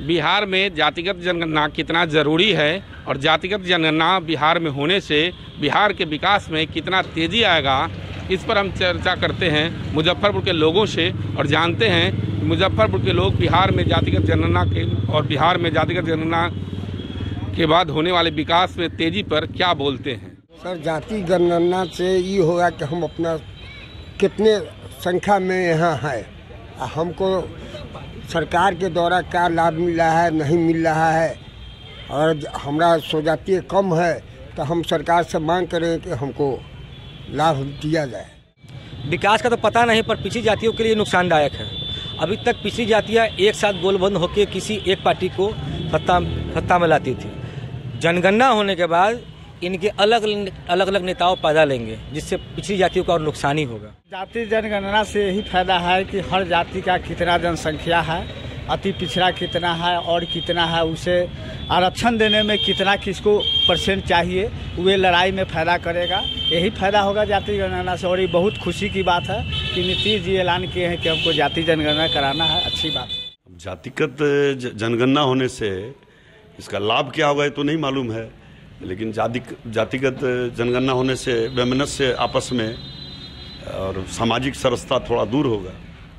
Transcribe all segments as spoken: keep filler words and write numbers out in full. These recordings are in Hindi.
बिहार में जातिगत जनगणना कितना ज़रूरी है और जातिगत जनगणना बिहार में होने से बिहार के विकास में कितना तेज़ी आएगा, इस पर हम चर्चा करते हैं मुजफ्फरपुर के लोगों से और जानते हैं कि मुजफ्फरपुर के लोग बिहार में जातिगत जनगणना के और बिहार में जातिगत जनगणना के बाद होने वाले विकास में तेज़ी पर क्या बोलते हैं। सर, जाति जनगणना से ये होगा कि हम अपना कितने संख्या में यहाँ है, हमको सरकार के द्वारा क्या लाभ मिल रहा है नहीं मिल रहा है, और हमारा स्वजातीय कम है तो हम सरकार से मांग करें कि हमको लाभ दिया जाए। विकास का तो पता नहीं, पर पिछड़ी जातियों के लिए नुकसानदायक है। अभी तक पिछड़ी जातियाँ एक साथ गोलबंद होकर किसी एक पार्टी को सत्ता सत्ता में लाती थी। जनगणना होने के बाद इनके अलग अलग अलग नेताओं पैदा लेंगे, जिससे पिछड़ी जातियों का और नुकसान ही होगा। जाति जनगणना से यही फायदा है कि हर जाति का कितना जनसंख्या है, अति पिछड़ा कितना है और कितना है, उसे आरक्षण देने में कितना किसको परसेंट चाहिए, वे लड़ाई में फायदा करेगा। यही फायदा होगा जाति जनगणना से। और ये बहुत खुशी की बात है कि नीतीश जी ऐलान किए हैं कि हमको जाति जनगणना कराना है, अच्छी बात है। जातिगत जनगणना होने से इसका लाभ क्या होगा ये तो नहीं मालूम है, लेकिन जाति जातिगत जनगणना होने से वैमनस्य आपस में और सामाजिक सरसता थोड़ा दूर होगा,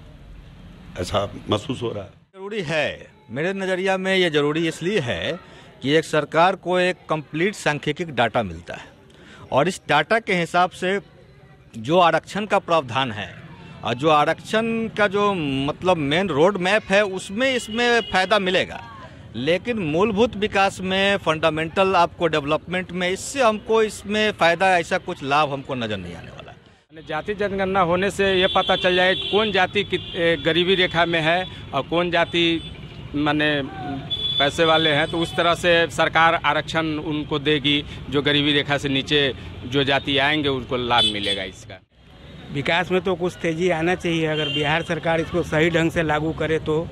ऐसा महसूस हो रहा है। जरूरी है, मेरे नज़रिया में ये ज़रूरी इसलिए है कि एक सरकार को एक कंप्लीट सांख्यिकी डाटा मिलता है और इस डाटा के हिसाब से जो आरक्षण का प्रावधान है और जो आरक्षण का जो मतलब मेन रोड मैप है उसमें इसमें फ़ायदा मिलेगा, लेकिन मूलभूत विकास में, फंडामेंटल आपको डेवलपमेंट में, इससे हमको इसमें फ़ायदा ऐसा कुछ लाभ हमको नज़र नहीं आने वाला। जाति जनगणना होने से ये पता चल जाए कौन जाति गरीबी रेखा में है और कौन जाति माने पैसे वाले हैं, तो उस तरह से सरकार आरक्षण उनको देगी। जो गरीबी रेखा से नीचे जो जाति आएंगे उनको लाभ मिलेगा। इसका विकास में तो कुछ तेजी आना चाहिए। अगर बिहार सरकार इसको सही ढंग से लागू करे तो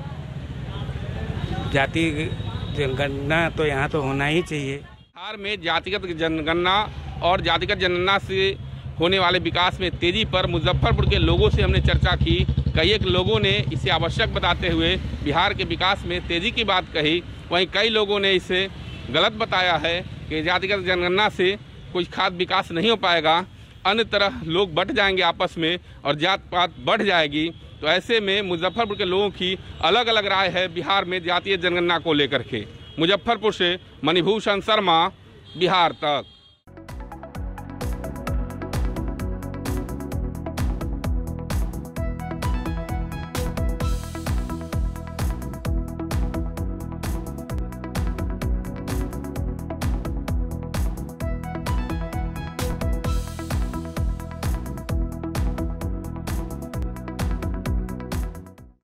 जाति जनगणना तो यहाँ तो होना ही चाहिए। बिहार में जातिगत जनगणना और जातिगत जनगणना से होने वाले विकास में तेजी पर मुजफ्फरपुर के लोगों से हमने चर्चा की। कई एक लोगों ने इसे आवश्यक बताते हुए बिहार के विकास में तेजी की बात कही, वहीं कई लोगों ने इसे गलत बताया है कि जातिगत जनगणना से कुछ खास विकास नहीं हो पाएगा, अन्य तरह लोग बट जाएंगे आपस में और जात पात बढ़ जाएगी। तो ऐसे में मुजफ्फरपुर के लोगों की अलग अलग राय है बिहार में जातीय जनगणना को लेकर के। मुजफ्फरपुर से मणिभूषण शर्मा, बिहार तक।